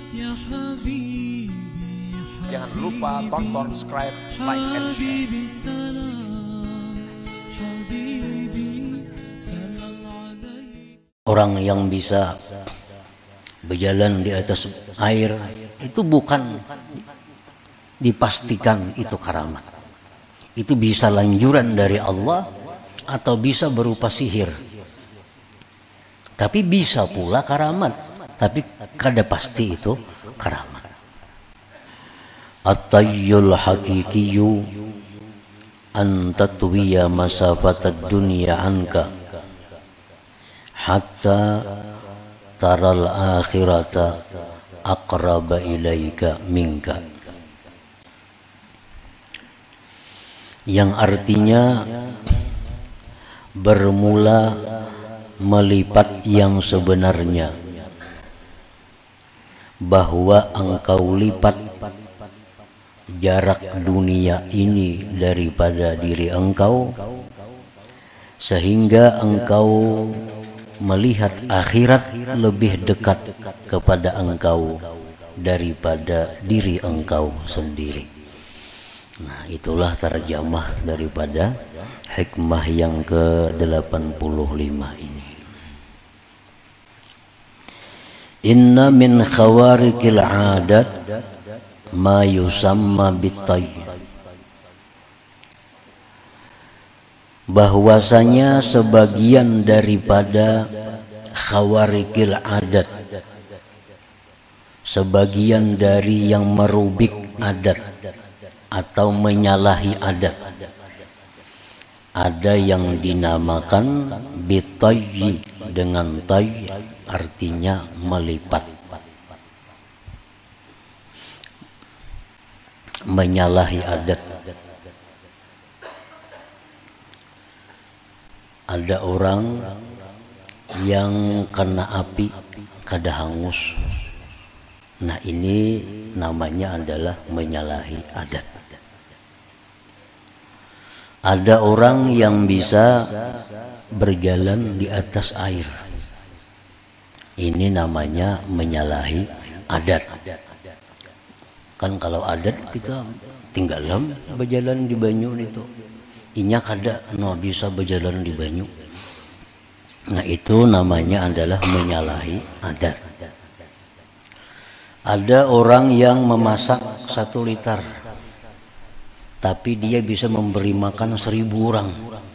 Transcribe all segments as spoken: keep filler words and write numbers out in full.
Jangan lupa tonton, subscribe, like, and share. Orang yang bisa berjalan di atas air itu bukan dipastikan itu karamat. Itu bisa lanjuran dari Allah atau bisa berupa sihir. Tapi bisa pula karamat, tapi kada pasti itu karamat. At-tayyul haqiqiyyu an tatwiya masafatad dunya anka hatta taral akhirata aqraba ilaika minka. Yang artinya bermula melipat yang sebenarnya, bahwa engkau lipat jarak dunia ini daripada diri engkau sehingga engkau melihat akhirat lebih dekat kepada engkau daripada diri engkau sendiri. Nah, itulah terjemah daripada hikmah yang ke delapan puluh lima ini. Inna min khawarikil adat ma yusamma bitayy. Bahwasanya sebagian daripada khawarikil adat, sebagian dari yang merubik adat atau menyalahi adat, ada yang dinamakan bitayy dengan tay, artinya melipat, menyalahi adat. Ada orang yang kena api kada hangus. Nah, ini namanya adalah menyalahi adat. Ada orang yang bisa berjalan di atas air. Ini namanya menyalahi adat. Kan kalau adat kita tinggalan berjalan di banyu itu. Inya kada no bisa berjalan di banyu. Nah, itu namanya adalah menyalahi adat. Ada orang yang memasak satu liter, tapi dia bisa memberi makan seribu orang.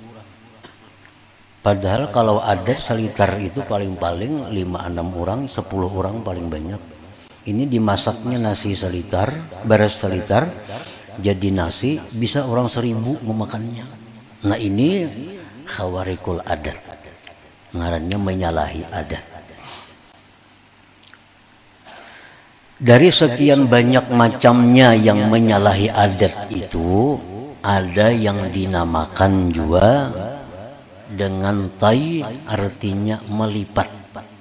Padahal kalau adat seliter itu paling-paling lima enam orang, sepuluh orang paling banyak. Ini dimasaknya nasi seliter, beres seliter, jadi nasi bisa orang seribu memakannya. Nah, ini khawarikul adat, ngarannya menyalahi adat. Dari sekian banyak macamnya yang menyalahi adat itu, ada yang dinamakan juga dengan tay, artinya melipat.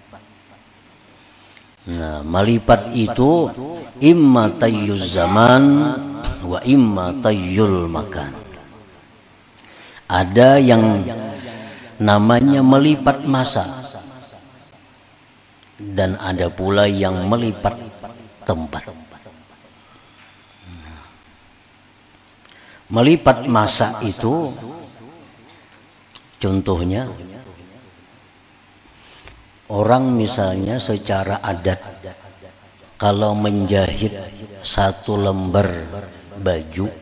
Nah, melipat itu imma tayyuz zaman wa imma tayyul makan. Ada yang namanya melipat masa, dan ada pula yang melipat tempat. Melipat masa itu contohnya orang misalnya secara adat kalau menjahit satu lembar baju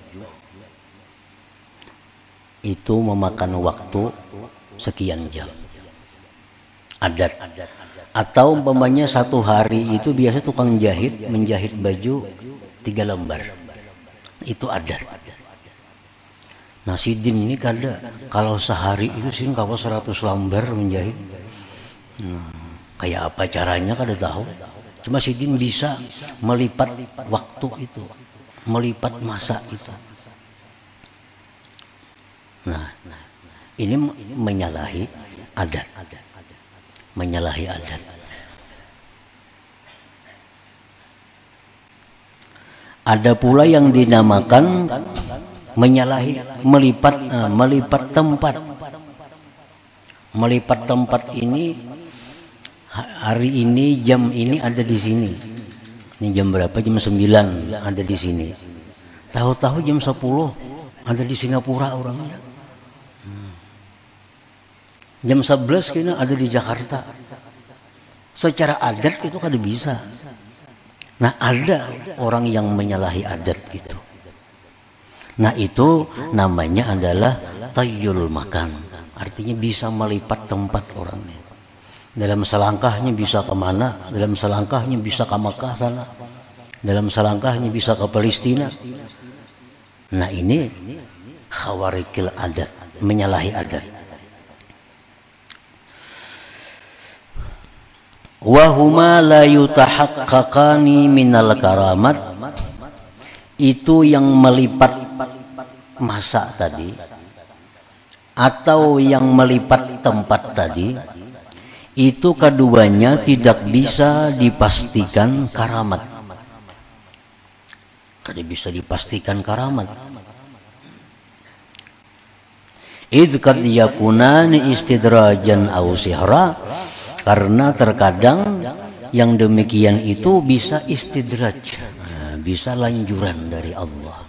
itu memakan waktu sekian jam. Adat. Atau umpamanya satu hari itu biasa tukang jahit menjahit baju tiga lembar. Itu adat. Nah, Sidin ini kada, kalau sehari itu sih kalau seratus lembar menjahit. Hmm, kayak apa caranya kada tahu. Cuma Sidin bisa melipat waktu itu, melipat masa itu. Nah, ini menyalahi adat. Menyalahi adat. Ada pula yang dinamakan menyalahi melipat uh, melipat tempat. Melipat tempat ini hari ini jam ini ada di sini. Ini jam berapa? Jam sembilan ada di sini. Tahu-tahu jam sepuluh ada di Singapura orangnya. Hmm. Jam sebelas kayaknya ada di Jakarta. Secara adat itu kada bisa. Nah, ada orang yang menyalahi adat itu. Nah, itu namanya adalah tayyul makan. Artinya bisa melipat tempat orangnya. Dalam selangkahnya bisa kemana, dalam selangkahnya bisa ke Makkah sana, dalam selangkahnya bisa ke Palestina. Nah, ini khawarikil adat, menyalahi adat. Wahuma la yutahaqqaqani minal karamat, itu yang melipat masa tadi atau yang melipat tempat tadi, itu keduanya tidak bisa dipastikan karamat. Tidak bisa dipastikan karamat. Idz qad yakunani istidrajan aw sihra, karena terkadang yang demikian itu bisa istidraj, nah, bisa lanjuran dari Allah.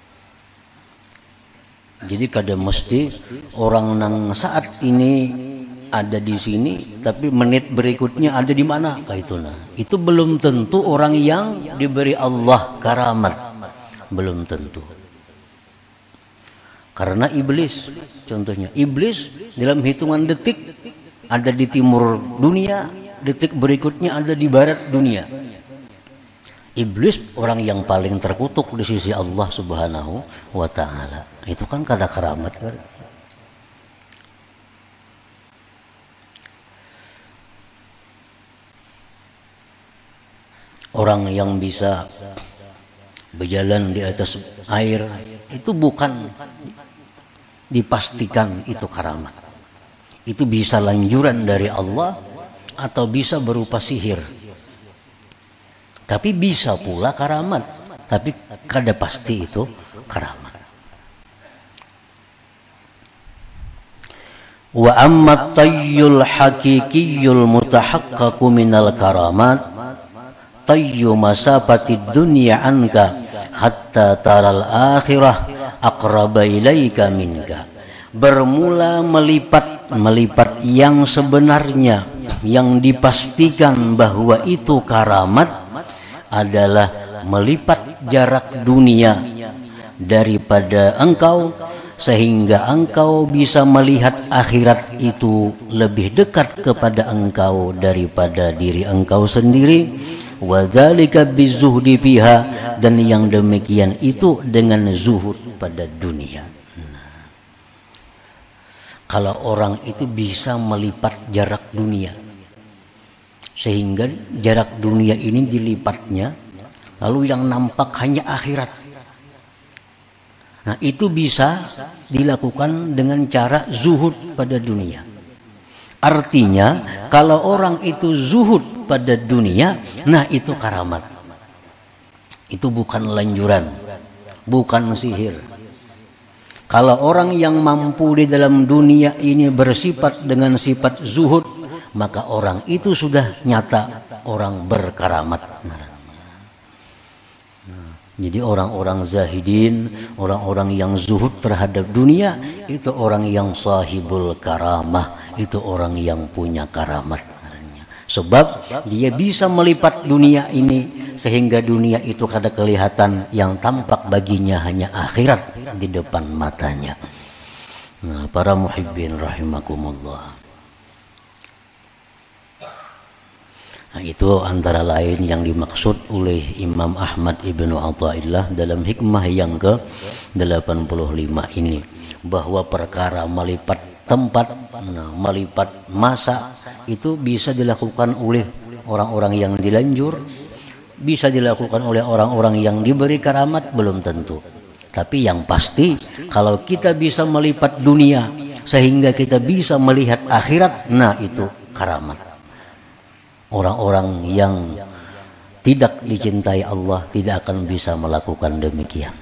Jadi kada mesti orang nang saat ini ada di sini, tapi menit berikutnya ada di mana? Kayak itu nah. Itu belum tentu orang yang diberi Allah karamat, belum tentu. Karena iblis, contohnya iblis dalam hitungan detik ada di timur dunia, detik berikutnya ada di barat dunia. Iblis orang yang paling terkutuk di sisi Allah Subhanahu wa ta'ala. Itu kan kada karamat kan? Orang yang bisa berjalan di atas air itu bukan dipastikan itu karamat. Itu bisa lanjuran dari Allah atau bisa berupa sihir. Tapi bisa pula karamat, tapi kada pasti itu karamat. Wa amma tayyul haqiqiyyul mutahaqqaqu minal karamat tayyu masafati dunya anka hatta taral akhirah aqraba ilaika minka. Bermula melipat melipat yang sebenarnya, yang dipastikan bahwa itu karamat adalah melipat jarak dunia daripada engkau, sehingga engkau bisa melihat akhirat itu lebih dekat kepada engkau daripada diri engkau sendiri. Wa dzalika bizuhdi fiha, dan yang demikian itu dengan zuhud pada dunia. Nah, kalau orang itu bisa melipat jarak dunia, sehingga jarak dunia ini dilipatnya, lalu yang nampak hanya akhirat. Nah, itu bisa dilakukan dengan cara zuhud pada dunia. Artinya, kalau orang itu zuhud pada dunia, nah itu karamat. Itu bukan lanjuran, bukan sihir. Kalau orang yang mampu di dalam dunia ini bersifat dengan sifat zuhud, maka orang itu sudah nyata orang berkaramat. Jadi orang-orang zahidin, orang-orang yang zuhud terhadap dunia, itu orang yang sahibul karamah, itu orang yang punya karamat. Sebab dia bisa melipat dunia ini sehingga dunia itu kada kelihatan, yang tampak baginya hanya akhirat di depan matanya. Nah, para muhibbin rahimakumullah. Nah, itu antara lain yang dimaksud oleh Imam Ahmad Ibnu Athaillah dalam hikmah yang ke delapan puluh lima ini, bahwa perkara melipat tempat, nah, melipat masa itu bisa dilakukan oleh orang-orang yang dilanjur, bisa dilakukan oleh orang-orang yang diberi karamat, belum tentu. Tapi yang pasti kalau kita bisa melipat dunia sehingga kita bisa melihat akhirat, nah itu karamat. Orang-orang yang tidak dicintai Allah tidak akan bisa melakukan demikian.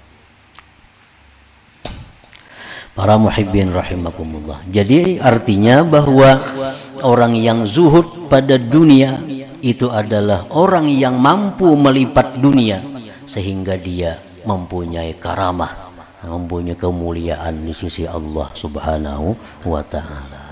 Para muhibbin rahimakumullah. Jadi artinya bahwa orang yang zuhud pada dunia itu adalah orang yang mampu melipat dunia sehingga dia mempunyai karamah, mempunyai kemuliaan di sisi Allah Subhanahu wa taala.